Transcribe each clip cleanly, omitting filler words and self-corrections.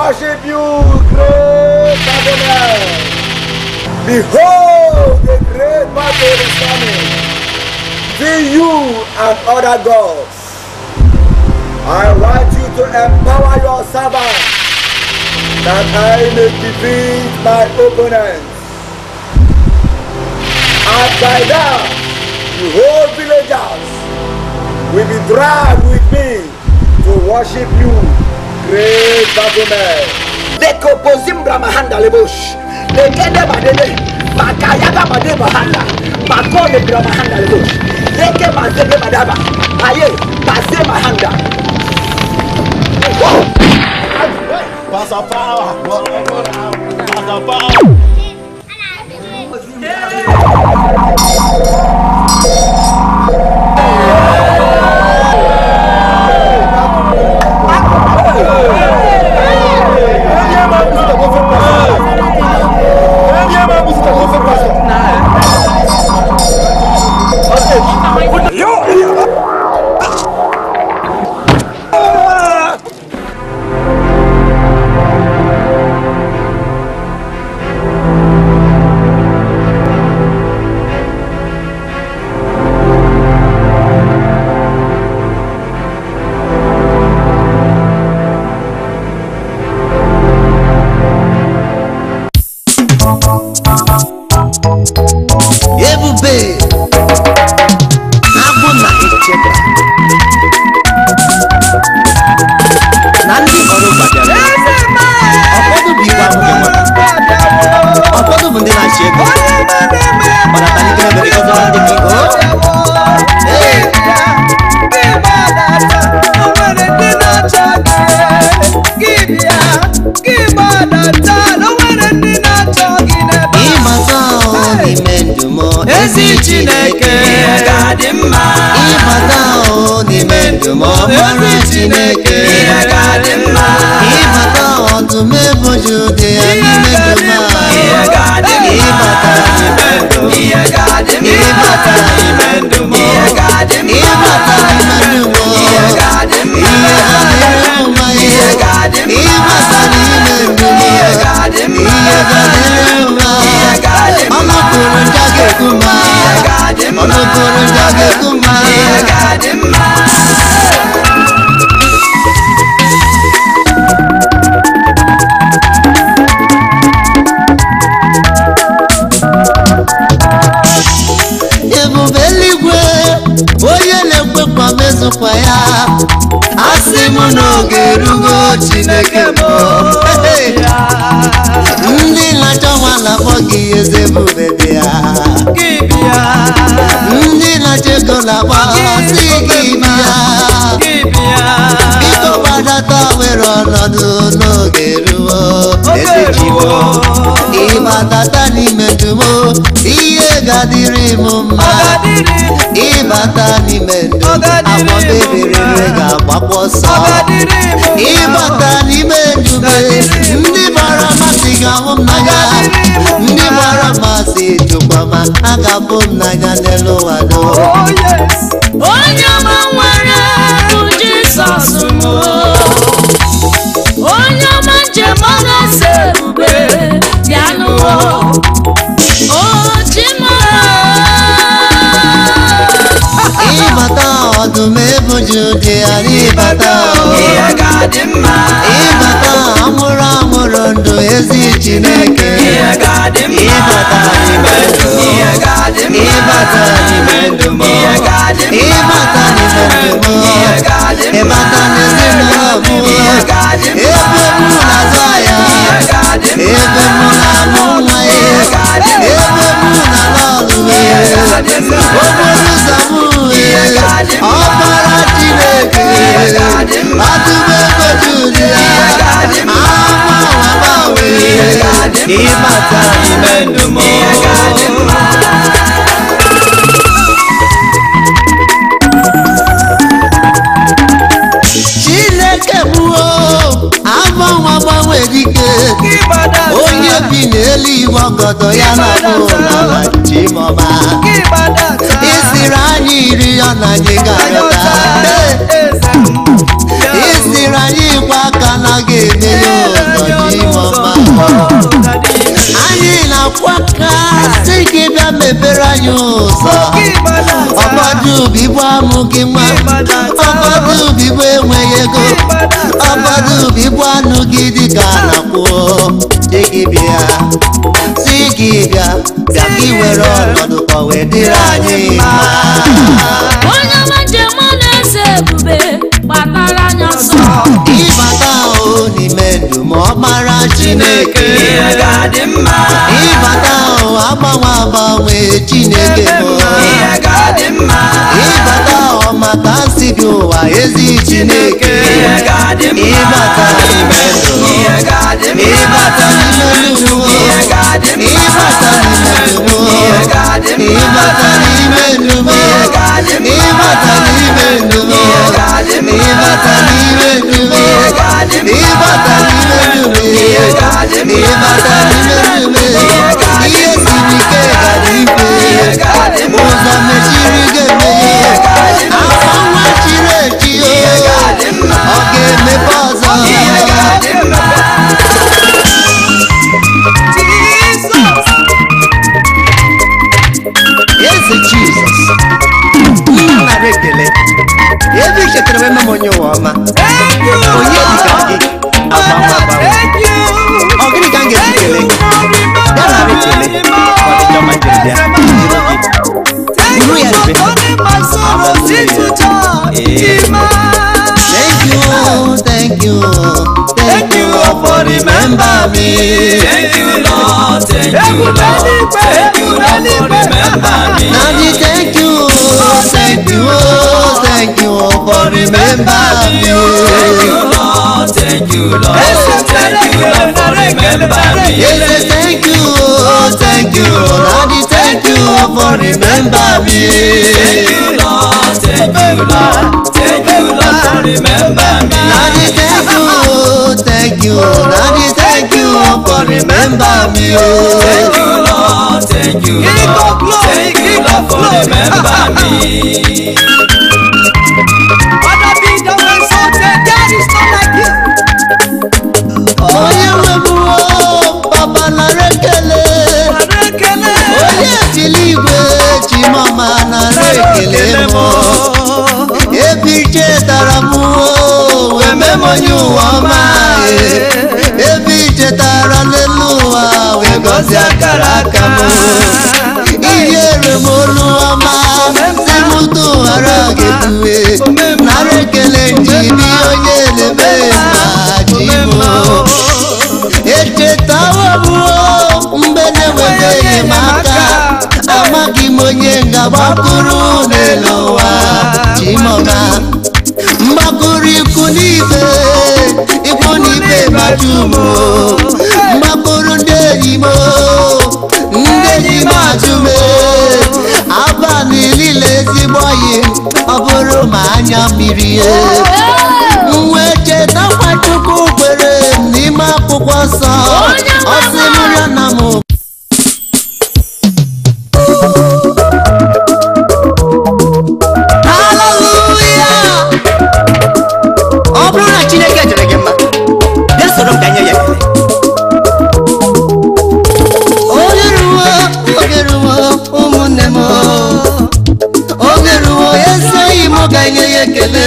worship you, great Adonai. Behold, the great battle is coming. See you and other gods. I want you to empower your servants that I may defeat my opponents. And by that, the whole villagers will be dragged with me to worship you, great Adonai. Leko pozimbra mahanda lebosh. Lekede badede. Makayaga badede bahanda. Makole bra mahanda lebosh. Leke mazebe badaba. Aye, pase mahanda. Pass a power. Pass a power. Isirani kwa kana gene yo ụzọ ọbọdụ bibụ amụghị nwa ọbọdụ bibụ enweghị ego ọbọdụ bibụ anụ gị dịka na-akwụ dị gị bịa si gị bịa bịa gị were ọnọdụ ka o wee dịrị anyị mma. Onye ọma njem na-ese ebube kpatara anya nsọ ịbata ahụ n'ime ndụ ma ọ mara Chineke ịbata ahụ agbanwe Chineke ịbata ahụ maka nsị gị ụwa ezi Chineke ịbata n'ime ndụ ịbata n'ime ndụ ịbata n'ime ndụ ịbata n'ime ndụ ịbata n'ime ndụ ịbata n'ime ndụ ịbata n'ime ndụ ịbata n'ime ndụ ihe siri ike gara ife ụzọ mechiri ga-emeghe afọ nwa chiri echi ọ ga-emepe ọzọ. Eze Jizọs nara ekele ebe ichetara eme m onye ụwa ọma onye dịka gị agbanwe ọ gịnị ka m ga-eji kele gị ya nara ekele ọdịcha ọma njem bịa buru ya rube. Thank you for remember me. Thank you Lord, thank you Lord, thank you Lord for remember me. Daddy, thank you for remember me. Thank you Lord, thank you Lord, thank you Lord for remember me. Yes, thank you Daddy, thank you for remember me. Thank you Lord, thank you Lord, thank you Lord for remember me. Daddy, thank you Daddy, thank you for remember me. Thank you Lord, thank you Lord, thank you Lord for remember me. Other people will say there is not like you. Onye nwebu papa nara ekele onye tili igwe chimama nara ekele m ebe ichetara m wee mem onye ụwa ọma ebe ichetara n'elu ụwa wee gọzie akara aka m ihere m olu ọma si m tụghara ga-ebuwe nara ekele njibi onye na-eme ma ji m echetawo m mgbe na-enweghị m aka amaghị m onye ga-agbakụrụ n'elu ụwa chimọma mgbakụrụ ikwu n'ibe majum mgbakụrụ ndị enyi m ajụme abalị niile ezigbo oyi ọ bụrụ ma anya mmiri nwe chetakwa Chukwu kwere n'ime akwụkwọ nsọ ọ sị m ya na m ọ bụrụ na Chineke jere gị mma bịa soro m ka nye ya ekele oge ruo ụmụnne m oge ruo esoghị m ga nye ya ekele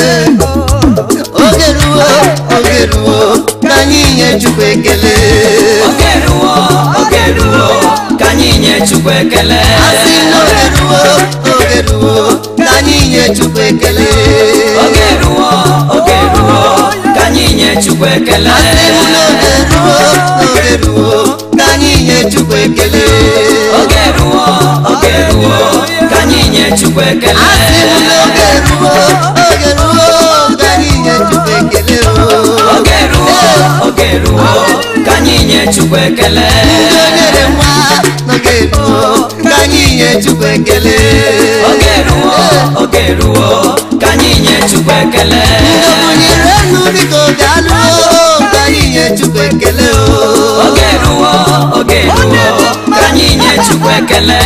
oge ruo ka anyị nye Chukwu ekele oge ruo ka anyị nye Chukwu ekele asị n'oge ruo ka anyị nye Chukwu ekele oge ruo ka anyị nye Chukwu ekele asị n'oge ruo ka anyị nye Chukwu ekele oge ruo ka anyị nye Chukwu ekele asị n'oge ruo ka anyị nye Chukwu ekele oge ruo ka anyị nye Chukwu ekele nyere nwa n'oge ruo ka anyị nye Chukwu ekele oge ruo ka anyị nye Chukwu ekele nyere enu dịka oge alụọ ka anyị nye Chukwu ekele oge ruo ka anyị nye Chukwu ekele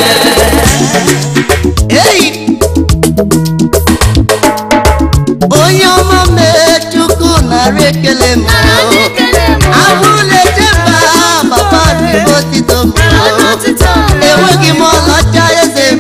onye ọma mee Chukwu narị ekele m abụla echeba papa otito m enweghị m ọlaọcha eze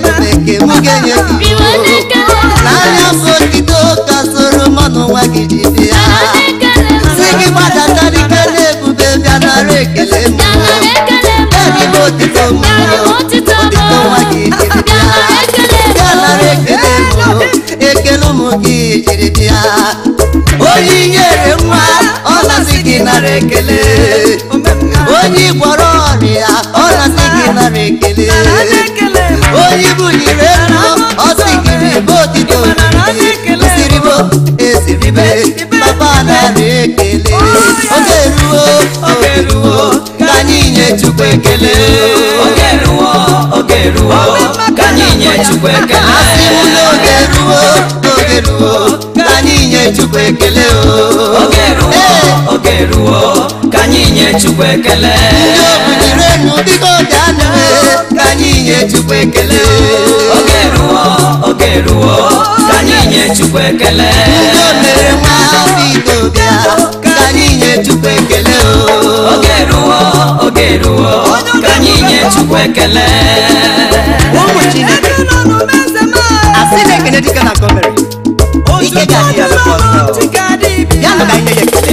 ekele ụmụ gị jiri bịa onye nyere nwa ọ na-asị gị nara ekele onye gwọrọ ọrịa ọ na-asị gị nara ekele onye bunyere ego ọ sị gị ribe otito esiribo esiribe papa nara ekele oge ruo ka anyị nye Chukwu ekele oge ruo ka anyị nye Chukwu ekele asị m na oge ruo ka anyị nye Chukwu ekele oge ruo ka anyị nye Chukwu ekele ndị obunyere enu dịka oge anụwe ka anyị nye Chukwu ekele oge ruo ka anyị nye Chukwu ekele ndị o mere nwa bido bịa ka anyị nye Chukwu ekele oge ruo ka anyị nye Chukwu ekele ụmụ Chineke asị na-ekene dịka na gọọmenti ike ga-adị ya n'ọsọ ya nọ ka anyị na-ekele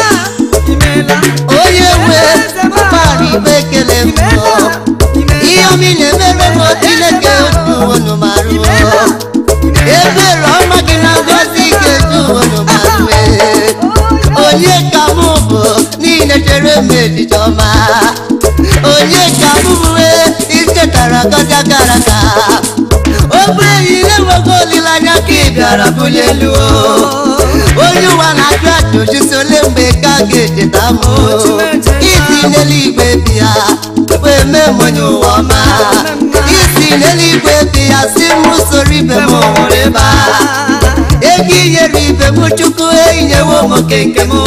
onye nwe ụgbọala igbe ekele mmụọ ihe omi na-emere m Chineke otu unu marụọ ebere ọma gị na ngozi ga-eju unu marụe onye ka mụ bụ niile chere m echiche ọma onye ka mụ bụ ichetara gọzi gara aga ogbe ehihie enweghị olileanya ka ị bịara bulie elu onye ụwa na-ajụ ajụjụ si ole mgbe ka a ga-echeta m isi n'eluigwe bịa wee mee m onye ụwa ọma isi n'eluigwe bịa si m soro ibe m nwụrụ ebe a ego inyere ibe m Chukwu enyewo m oke nke m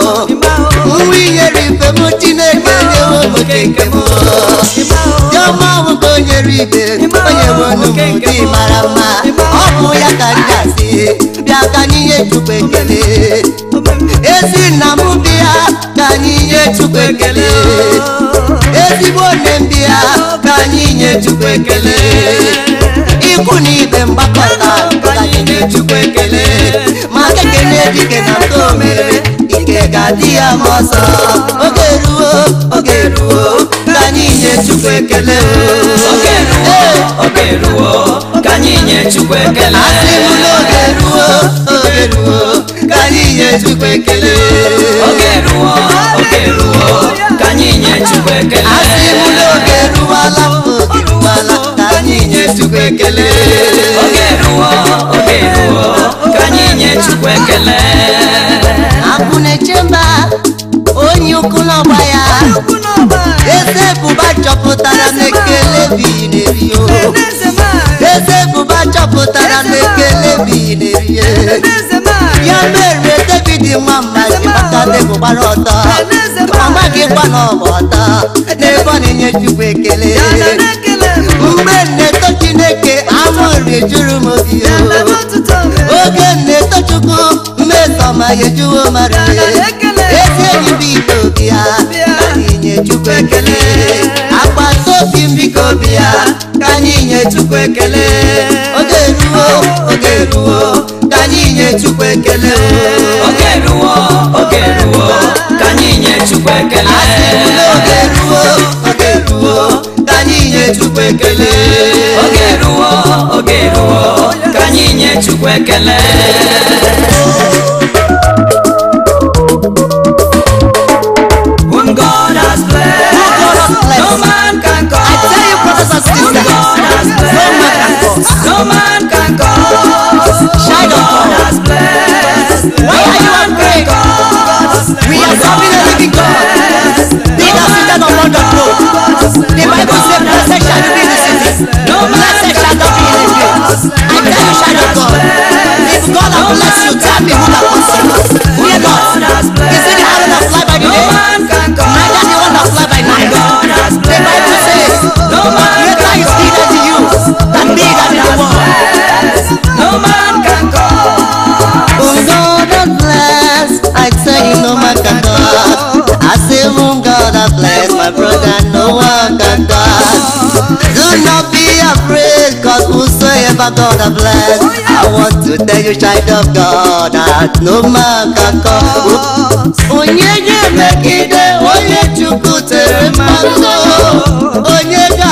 nwa inyere ibe m Chineke enyewo m oke nke m diọma ahụ ka o nyere ibe onye wonu m dị mara mma ọ bụ ya ka ndị asị bịa ka anyị nye Chukwu ekele ezi nna m bịa ka anyị nye Chukwu ekele ezigbo nne m bịa ka anyị nye Chukwu ekele ikwu na ibe mgbakọta ka anyị nye Chukwu ekele ma kekene dike na nke o mere ike ga-adị ya ma ọsọ oge ruo ka anyị nye Chukwu ekele oge ruo ka anyị nye Chukwu ekele asị m na oge ruo ka anyị nye Chukwu ekele oge ruo ka anyị nye Chukwu ekele asị m na oge ruwala ka anyị nye Chukwu ekele oge ruo ka anyị nye Chukwu ekele abụ na-eche mba onye ukwu n'ọgba ya eze bụba chọpụtara n'ekele bi na-eri eze bụba chọpụtara n'ekele bi na-eri ya mere David nwa mma ji maka debụ gbara ọtọ mama gị gba n'ọgba ọtọ n'ebe ọ na-enye Chukwu ekele mgbe nneto Chineke amụrị juru m obi oge nneto Chukwu mmesọma ya ejuwo mmadụ ezi enyi biko bịa ka anyị nye Chukwu ekele agbata obi m biko bịa ka anyị nye Chukwu ekele oge ruo ka anyị nye Chukwu ekele oge ruo ka anyị nye Chukwu ekele asị m na oge ruo ka anyị nye Chukwu ekele oge ruo ka anyị nye Chukwu ekele whom God has blessed no man can cause. I tell you brothers and sisters, no man can cause. Child of God has blessed. why are you angry? We are serving a living God. He that sitteth upon the throne. The Bible says, blessed shall you be in the city, blessed shall not be in the field. I tell you, child of God, if God has blessed you, tell me who that wants you. Fear not. Is it the arrow that fly by the day? Neither the one that fly by night. The Bible says, greater is he that is in you than he that is in the world. No man can cause. Whom God has blessed, I tell you no man can cause. I say whom God has blessed, my brother, no one can cause. Do not be afraid, cause whosoever God has blessed, I want to tell you, child of God, that no man can cause. Onye ga-emegide onye Chukwu tere mmanụ, onye ga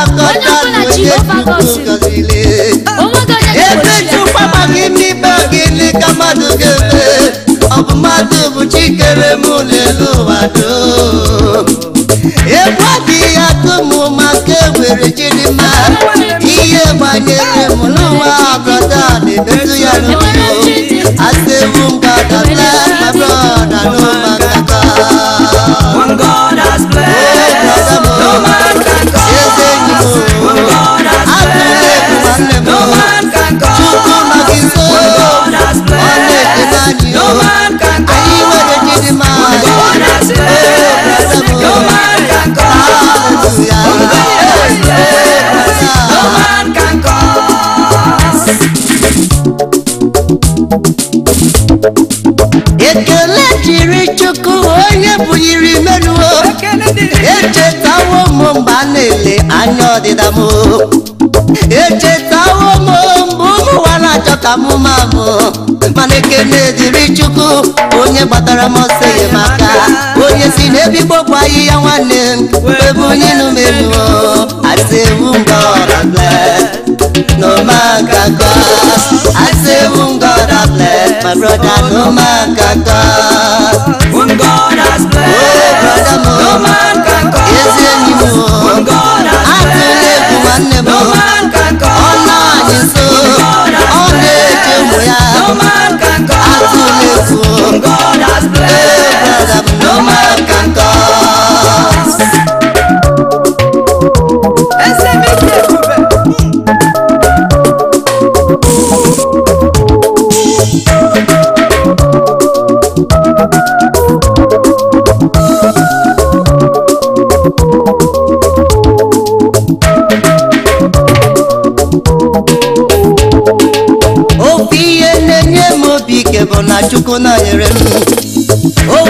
gọziri onwe gị onye ebe ga-egbochi ya. Chukwu agbaghị n'ikpe gịnị ka mmadụ ga-eme ọ bụ mmadụ bụ chikere m n'elu ụwa doo egwu adịghị atụ m maka enwere chidimma ihe gbanyere m n'ụwa brọda na-emetụ ya n'ụlọ asewu ngada bless my brother no man can cause When God has blessed, no man can cause. When God has blessed, no man can cause. When God has blessed, no man can cause. When God has blessed, no man can cause. When God has blessed, no man can cause. ekele jiri Chukwu onye bunyiri menuo echetawo m mgbe a na-ele anya ọdịda m echetawo m mgbe ụmụ ụwa na-achọ ka m maa m mana ekele dịrị Chukwu onye gbatara m ọsọ enyemaka onye si n'ebigbo ahịhịa nwanne m ebe onye nụ menuo asewu God bless no man can cause asewu God bless my brother no man can cause When God has blessed, no man can cause. When God has blessed, no man can cause. When God has blessed, no man can cause. When God has blessed, no man can cause. ofu ihe na-enye m obi ike bụ na Chukwu nọnyere m